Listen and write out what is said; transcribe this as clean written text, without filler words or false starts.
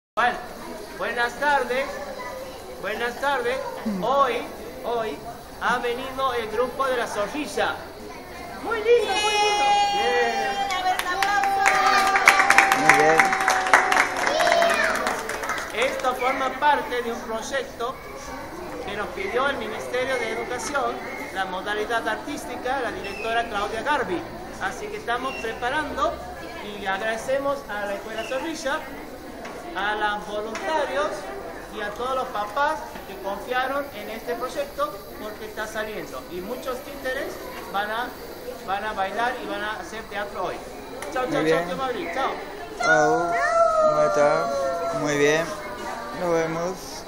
Bueno, buenas tardes. Buenas tardes. Hoy ha venido el grupo de la Zorrilla. Muy lindo, muy lindo. Bien. Muy bien. Esto forma parte de un proyecto que nos pidió el Ministerio de Educación, la modalidad artística, la directora Claudia Garbi. Así que estamos preparando y agradecemos a la Escuela Zorrilla, a los voluntarios y a todos los papás que confiaron en este proyecto porque está saliendo. Y muchos títeres van a bailar y van a hacer teatro hoy. Chao, chao, chao, tío Madrid. Chao. Chao. ¿Cómo está? Muy bien. Nos vemos.